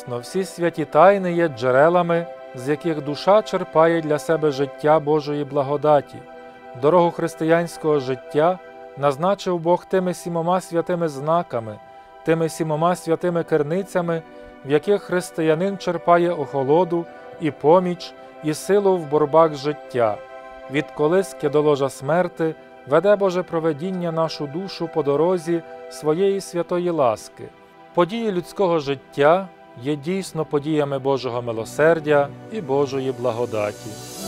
Дійсно, всі святі тайни є джерелами, з яких душа черпає для себе життя Божої благодаті. Дорогу християнського життя назначив Бог тими 7 святими знаками, тими 7 святими керницями, в яких християнин черпає охолоду і поміч, і силу в борбах життя. Від колиски до ложа смерти веде Боже провидіння нашу душу по дорозі своєї святої ласки. Події людського життя є дійсно подіями Божого милосердя і Божої благодаті.